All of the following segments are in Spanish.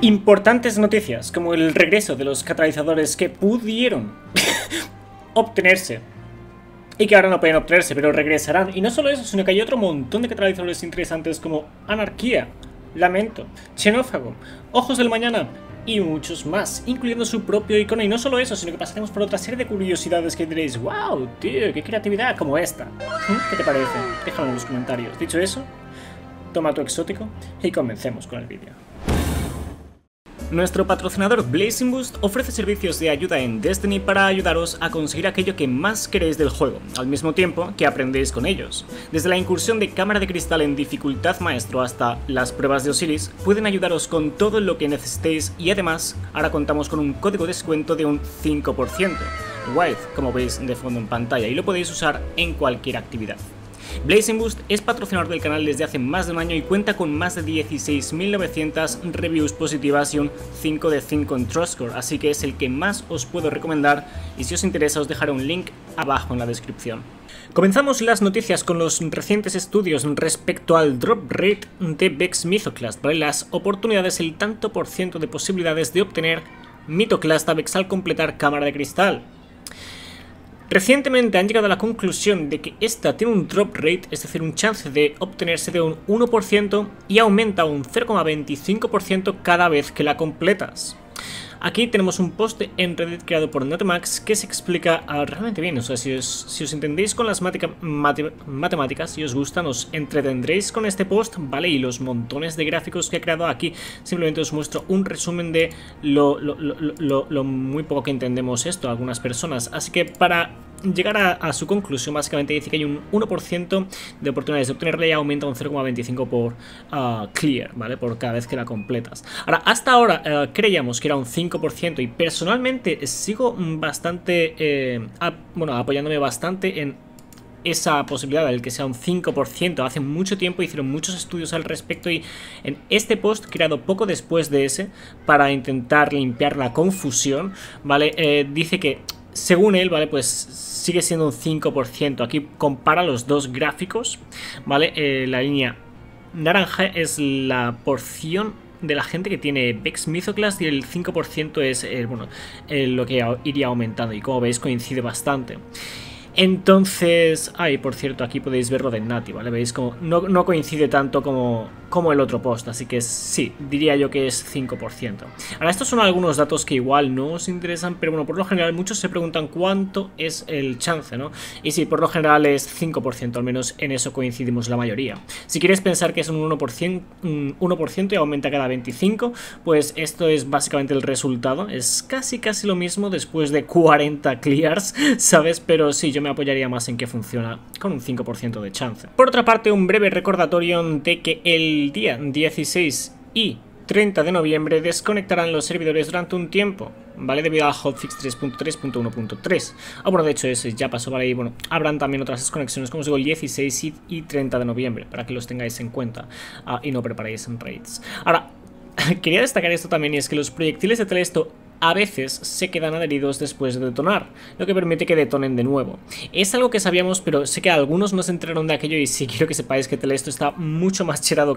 Importantes noticias, como el regreso de los catalizadores que pudieron obtenerse y que ahora no pueden obtenerse, pero regresarán. Y no solo eso, sino que hay otro montón de catalizadores interesantes como Anarquía, Lamento, Xenófago, Ojos del Mañana y muchos más, incluyendo su propio icono. Y no solo eso, sino que pasaremos por otra serie de curiosidades que diréis: wow, tío, qué creatividad, como esta. ¿Qué te parece? Déjalo en los comentarios. Dicho eso, toma tu exótico y comencemos con el vídeo. Nuestro patrocinador Blazing Boost ofrece servicios de ayuda en Destiny para ayudaros a conseguir aquello que más queréis del juego, al mismo tiempo que aprendéis con ellos. Desde la incursión de cámara de cristal en dificultad maestro hasta las pruebas de Osiris, pueden ayudaros con todo lo que necesitéis y además ahora contamos con un código de descuento de un 5%, WITH, como veis de fondo en pantalla, y lo podéis usar en cualquier actividad. Blazing Boost es patrocinador del canal desde hace más de un año y cuenta con más de 16.900 reviews positivas y un 5 de 5 en Trustcore, así que es el que más os puedo recomendar y si os interesa os dejaré un link abajo en la descripción. Comenzamos las noticias con los recientes estudios respecto al drop rate de Vex Mythoclast, ¿vale? Las oportunidades, el tanto por ciento de posibilidades de obtener Mythoclast a Vex al completar cámara de cristal. Recientemente han llegado a la conclusión de que esta tiene un drop rate, es decir, un chance de obtenerse de un 1% y aumenta un 0,25% cada vez que la completas. Aquí tenemos un post en Reddit creado por Notemax que se explica realmente bien. O sea, si os entendéis con las matemáticas, si os gustan, os entretendréis con este post, ¿vale? Y los montones de gráficos que he creado aquí, simplemente os muestro un resumen de lo muy poco que entendemos esto algunas personas. Así que para llegar a su conclusión, básicamente dice que hay un 1% de oportunidades de obtenerla y aumenta un 0,25 por clear, ¿vale? Por cada vez que la completas. Ahora, hasta ahora creíamos que era un 5% y personalmente sigo bastante, apoyándome bastante en esa posibilidad del que sea un 5%. Hace mucho tiempo hicieron muchos estudios al respecto y en este post creado poco después de ese, para intentar limpiar la confusión, ¿vale? Dice que según él, ¿vale? Pues sigue siendo un 5%. Aquí compara los dos gráficos, ¿vale? La línea naranja es la porción de la gente que tiene Vex Mythoclast y el 5% es lo que iría aumentando, y como veis coincide bastante. Entonces, por cierto, aquí podéis verlo de Nati, ¿vale? Veis como no coincide tanto como el otro post, así que sí, diría yo que es 5%. Ahora, estos son algunos datos que igual no os interesan, pero bueno, por lo general muchos se preguntan cuánto es el chance, ¿no? Y sí, por lo general es 5%, al menos en eso coincidimos la mayoría. Si quieres pensar que es un 1% y aumenta cada 25, pues esto es básicamente el resultado. Es casi lo mismo después de 40 clears, ¿sabes? Pero sí, yo me apoyaría más en que funciona con un 5% de chance. Por otra parte, un breve recordatorio de que el día 16 y 30 de noviembre desconectarán los servidores durante un tiempo, ¿vale? Debido al hotfix 3.3.1.3. Bueno, de hecho ese ya pasó, ¿vale? Y bueno, habrán también otras desconexiones, como os digo, el 16 y 30 de noviembre, para que los tengáis en cuenta y no preparéis en raids. Ahora, quería destacar esto también, y es que los proyectiles de Telesto a veces se quedan adheridos después de detonar, lo que permite que detonen de nuevo. Es algo que sabíamos, pero sé que algunos no se enteraron de aquello, y sí quiero que sepáis que Telesto está mucho más chetada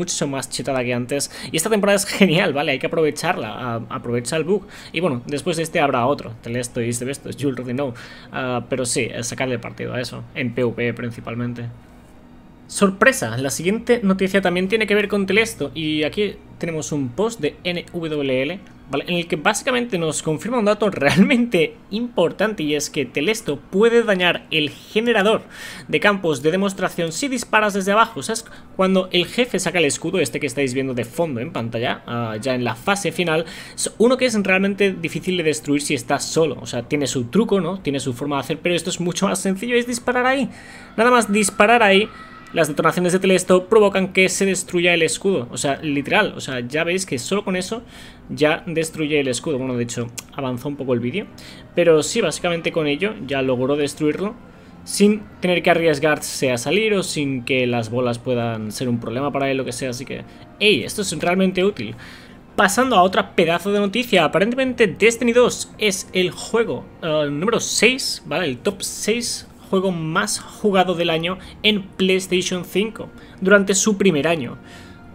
que antes, y esta temporada es genial, ¿vale? Hay que aprovecharla, aprovecha el bug. Y bueno, después de este habrá otro, Telesto y Sebesto, you already know, pero sí, sacarle partido a eso, en PvP principalmente. Sorpresa, la siguiente noticia también tiene que ver con Telesto, y aquí tenemos un post de NWL, ¿vale? En el que básicamente nos confirma un dato realmente importante, y es que Telesto puede dañar el generador de campos de demostración si disparas desde abajo. O sea, es cuando el jefe saca el escudo, este que estáis viendo de fondo en pantalla, ya en la fase final, es uno que es realmente difícil de destruir si estás solo. O sea, tiene su truco, ¿no? Tiene su forma de hacer, pero esto es mucho más sencillo, es disparar ahí. Nada más disparar ahí. Las detonaciones de Telesto provocan que se destruya el escudo, o sea, literal, o sea, ya veis que solo con eso ya destruye el escudo. Bueno, de hecho, avanzó un poco el vídeo, pero sí, básicamente con ello ya logró destruirlo sin tener que arriesgarse a salir o sin que las bolas puedan ser un problema para él, lo que sea, así que, ¡ey! Esto es realmente útil. Pasando a otra pedazo de noticia, aparentemente Destiny 2 es el juego número 6, ¿vale? El top 6 juego más jugado del año en PlayStation 5 durante su primer año.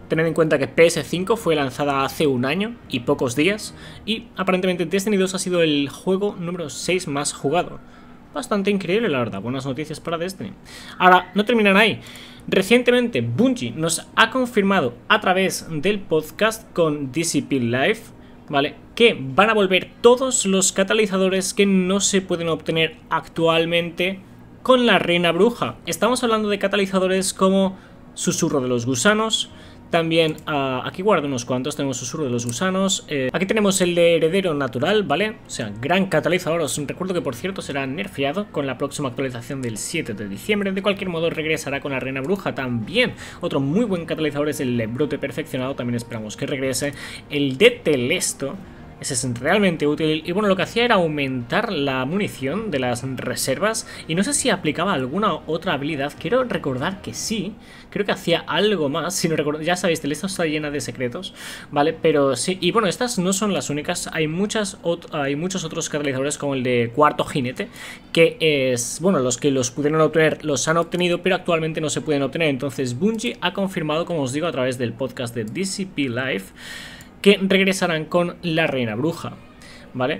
Tened en cuenta que PS5 fue lanzada hace un año y pocos días, y aparentemente Destiny 2 ha sido el juego número 6 más jugado. Bastante increíble, la verdad. Buenas noticias para Destiny. Ahora, no terminan ahí. Recientemente Bungie nos ha confirmado a través del podcast con DCP Live, ¿vale?, que van a volver todos los catalizadores que no se pueden obtener actualmente con la Reina Bruja. Estamos hablando de catalizadores como Susurro de los Gusanos. También, aquí guardo unos cuantos, tenemos Susurro de los Gusanos, aquí tenemos el de Heredero Natural, ¿vale? O sea, gran catalizador. Os recuerdo que, por cierto, será nerfeado con la próxima actualización del 7 de diciembre. De cualquier modo, regresará con la Reina Bruja también. Otro muy buen catalizador es el Brote Perfeccionado, también esperamos que regrese. El de Telesto, ese es realmente útil, y bueno, lo que hacía era aumentar la munición de las reservas, y no sé si aplicaba alguna otra habilidad. Quiero recordar que sí, creo que hacía algo más, si no recuerdo. Ya sabéis, Telesto está llena de secretos, ¿vale? Pero sí, y bueno, estas no son las únicas, hay muchos otros catalizadores como el de Cuarto Jinete, que es, bueno, los que los pudieron obtener, los han obtenido, pero actualmente no se pueden obtener. Entonces Bungie ha confirmado, como os digo, a través del podcast de DCP Live, que regresarán con la Reina Bruja, ¿vale?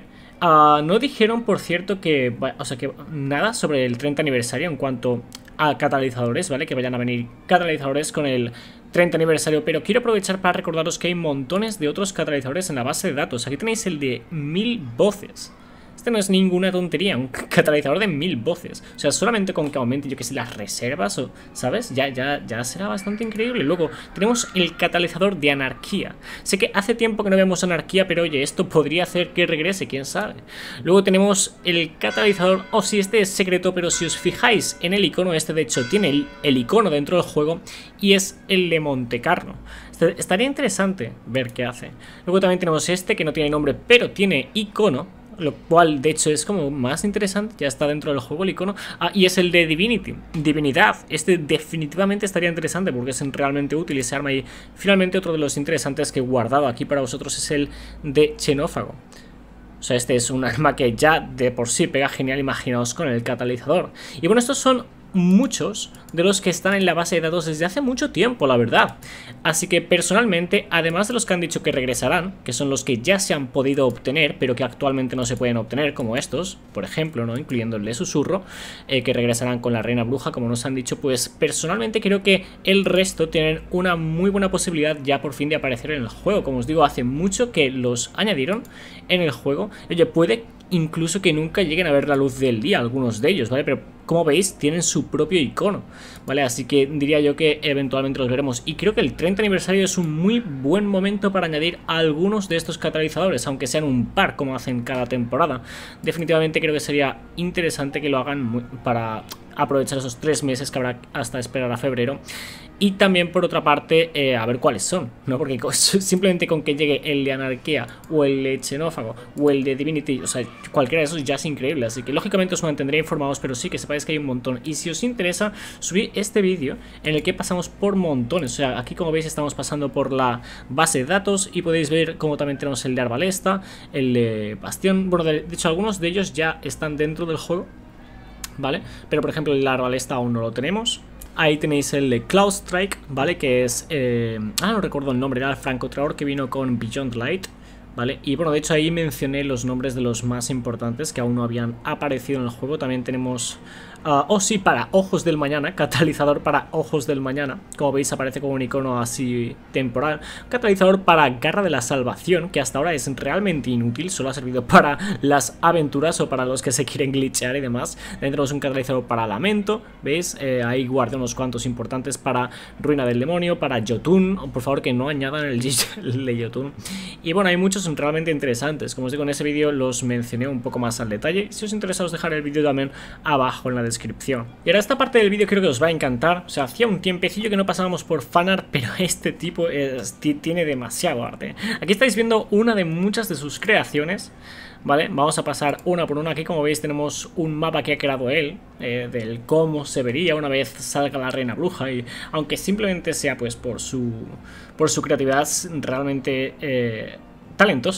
No dijeron, por cierto, que nada sobre el 30 aniversario en cuanto a catalizadores, ¿vale? Que vayan a venir catalizadores con el 30 aniversario, pero quiero aprovechar para recordaros que hay montones de otros catalizadores en la base de datos. Aquí tenéis el de 1000 voces. Este no es ninguna tontería, un catalizador de 1000 voces. O sea, solamente con que aumente, yo que sé, las reservas, o, ¿sabes? Ya será bastante increíble. Luego tenemos el catalizador de anarquía. Sé que hace tiempo que no vemos anarquía, pero oye, esto podría hacer que regrese, quién sabe. Luego tenemos el catalizador, sí, este es secreto, pero si os fijáis en el icono, este de hecho tiene el icono dentro del juego, y es el de Montecarlo. Estaría interesante ver qué hace. Luego también tenemos este que no tiene nombre, pero tiene icono, lo cual de hecho es como más interesante. Ya está dentro del juego el icono. Y es el de Divinidad. Este definitivamente estaría interesante porque es realmente útil ese arma. Y finalmente otro de los interesantes que he guardado aquí para vosotros es el de Xenófago. O sea, este es un arma que ya de por sí pega genial, imaginaos con el catalizador. Y bueno, estos son muchos de los que están en la base de datos desde hace mucho tiempo, la verdad. Así que personalmente, además de los que han dicho que regresarán, que son los que ya se han podido obtener, pero que actualmente no se pueden obtener, como estos, por ejemplo, ¿no?, incluyendo el de Susurro, que regresarán con la Reina Bruja, como nos han dicho, pues personalmente creo que el resto tienen una muy buena posibilidad ya por fin de aparecer en el juego. Como os digo, hace mucho que los añadieron en el juego. Oye, puede incluso que nunca lleguen a ver la luz del día algunos de ellos, ¿vale? Pero como veis, tienen su propio icono, ¿vale? Así que diría yo que eventualmente los veremos. Y creo que el 30 aniversario es un muy buen momento para añadir a algunos de estos catalizadores, aunque sean un par como hacen cada temporada. Definitivamente creo que sería interesante que lo hagan para aprovechar esos 3 meses que habrá hasta esperar a febrero. Y también, por otra parte, a ver cuáles son, ¿no? Porque simplemente con que llegue el de Anarquía o el de Xenófago o el de Divinity, o sea, cualquiera de esos ya es increíble. Así que lógicamente os mantendré informados, pero sí que sepáis que hay un montón. Y si os interesa, subí este vídeo en el que pasamos por montones. O sea, aquí como veis estamos pasando por la base de datos y podéis ver cómo también tenemos el de Arbalesta, el de Bastión. Bueno, de hecho algunos de ellos ya están dentro del juego, ¿vale? Pero por ejemplo el Arbalesta aún no lo tenemos. Ahí tenéis el de Cloud Strike, ¿vale? Que es... no recuerdo el nombre, era el francotirador que vino con Beyond Light, ¿vale? Y bueno, de hecho ahí mencioné los nombres de los más importantes que aún no habían aparecido en el juego. También tenemos... sí, para Ojos del Mañana, catalizador para Ojos del Mañana. Como veis aparece como un icono así temporal. Catalizador para Garra de la Salvación, que hasta ahora es realmente inútil, solo ha servido para las aventuras o para los que se quieren glitchear y demás. También tenemos un catalizador para Lamento, ¿veis? Ahí guardé unos cuantos importantes para Ruina del Demonio, para Jotun. Por favor que no añadan el de Jotun. Y bueno, hay muchos realmente interesantes. Como os digo, en ese vídeo los mencioné un poco más al detalle. Si os interesa os dejaré el vídeo también abajo en la descripción. Y ahora esta parte del vídeo creo que os va a encantar. O sea, hacía un tiempecillo que no pasábamos por fanart, pero este tipo tiene demasiado arte. Aquí estáis viendo una de muchas de sus creaciones, ¿vale? Vamos a pasar una por una. Aquí como veis tenemos un mapa que ha creado él, del cómo se vería una vez salga la Reina Bruja. Y aunque simplemente sea pues por su creatividad, realmente talentoso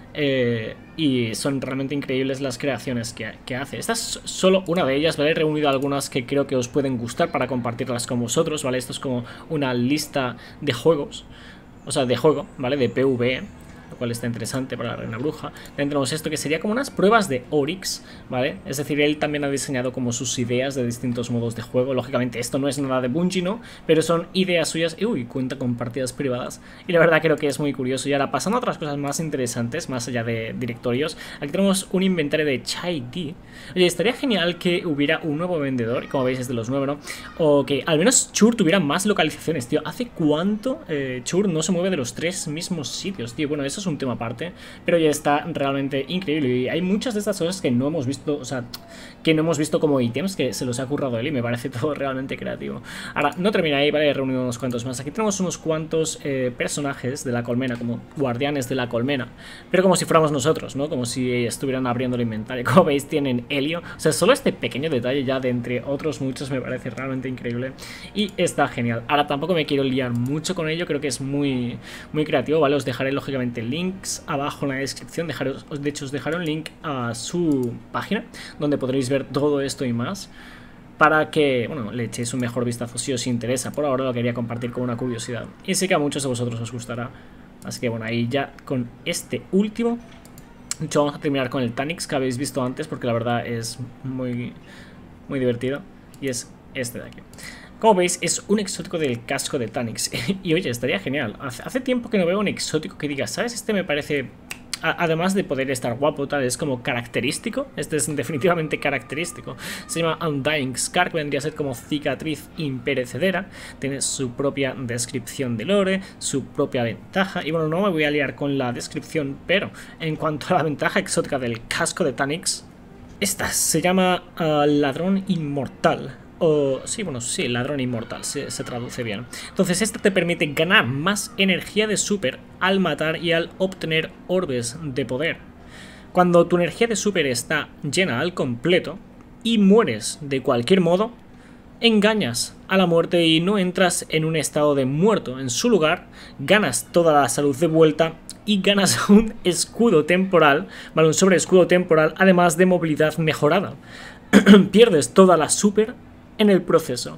y son realmente increíbles las creaciones que hace. Esta es solo una de ellas, ¿vale? He reunido algunas que creo que os pueden gustar para compartirlas con vosotros, ¿vale? Esto es como una lista de juegos, o sea, de juego, ¿vale? De PvE, lo cual está interesante para la Reina Bruja. También tenemos esto que sería como unas pruebas de Oryx, ¿vale? Es decir, él también ha diseñado como sus ideas de distintos modos de juego. Lógicamente esto no es nada de Bungie, ¿no? Pero son ideas suyas y uy, cuenta con partidas privadas. Y la verdad creo que es muy curioso. Y ahora pasando a otras cosas más interesantes, más allá de directorios, aquí tenemos un inventario de Chai Di. Oye, estaría genial que hubiera un nuevo vendedor, como veis es de los 9, ¿no? O que al menos Chur tuviera más localizaciones, tío. ¿Hace cuánto Chur no se mueve de los 3 mismos sitios, tío? Bueno, eso es un tema aparte, pero ya está realmente increíble. Y hay muchas de estas cosas que no hemos visto, o sea, que no hemos visto como ítems, que se los ha currado él y me parece todo realmente creativo. Ahora, no termina ahí, vale, he reunido unos cuantos más. Aquí tenemos unos cuantos personajes de la colmena, como guardianes de la colmena, pero como si fuéramos nosotros, ¿no? Como si estuvieran abriendo el inventario. Como veis, tienen helio. O sea, solo este pequeño detalle ya de entre otros muchos me parece realmente increíble y está genial. Ahora tampoco me quiero liar mucho con ello, creo que es muy creativo, ¿vale? Os dejaré lógicamente links abajo en la descripción, de hecho os dejaré un link a su página donde podréis ver todo esto y más para que, bueno, le echéis un mejor vistazo si os interesa. Por ahora lo quería compartir como una curiosidad y sé que a muchos de vosotros os gustará. Así que bueno, ahí ya con este último, de hecho vamos a terminar con el Taniks que habéis visto antes porque la verdad es muy divertido y es este de aquí. Como veis, es un exótico del casco de Taniks. Y oye, estaría genial. Hace tiempo que no veo un exótico que diga, ¿sabes? Este me parece, además de poder estar guapo, tal, es como característico. Este es definitivamente característico. Se llama Undying Scar, que vendría a ser como cicatriz imperecedera. Tiene su propia descripción de lore, su propia ventaja. Y bueno, no me voy a liar con la descripción, pero en cuanto a la ventaja exótica del casco de Taniks, esta se llama Ladrón Inmortal. O, sí, bueno, sí, ladrón inmortal, se traduce bien. Entonces, este te permite ganar más energía de super al matar y al obtener orbes de poder. Cuando tu energía de super está llena al completo y mueres de cualquier modo, engañas a la muerte y no entras en un estado de muerto. En su lugar, ganas toda la salud de vuelta y ganas un escudo temporal, ¿vale? Un sobre escudo temporal, además de movilidad mejorada. Pierdes toda la super en el proceso.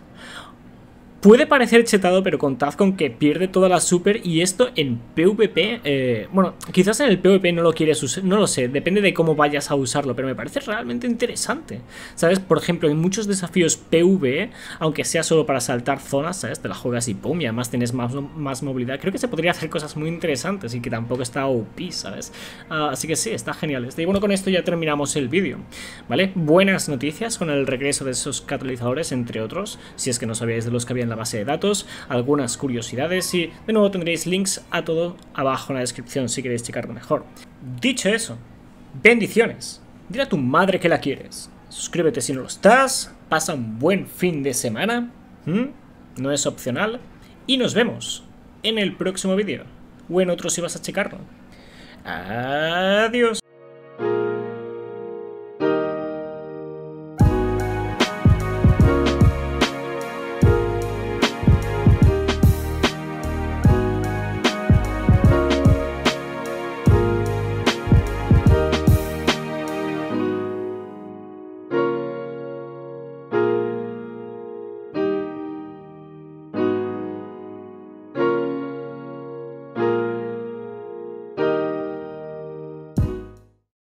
Puede parecer chetado, pero contad con que pierde toda la super y esto en PvP, bueno, quizás en el PvP no lo quieres usar, no lo sé, depende de cómo vayas a usarlo, pero me parece realmente interesante, ¿sabes? Por ejemplo, en muchos desafíos PvE, aunque sea solo para saltar zonas, ¿sabes? Te la juegas y pum, y además tienes más movilidad, creo que se podría hacer cosas muy interesantes y que tampoco está OP, ¿sabes? Así que sí, está genial. Y bueno, con esto ya terminamos el vídeo, ¿vale? Buenas noticias con el regreso de esos catalizadores, entre otros, si es que no sabíais de los que había en la base de datos, algunas curiosidades y de nuevo tendréis links a todo abajo en la descripción si queréis checarlo mejor. Dicho eso, bendiciones, dile a tu madre que la quieres, suscríbete si no lo estás, pasa un buen fin de semana, no es opcional, y nos vemos en el próximo vídeo, o en otro si vas a checarlo. Adiós.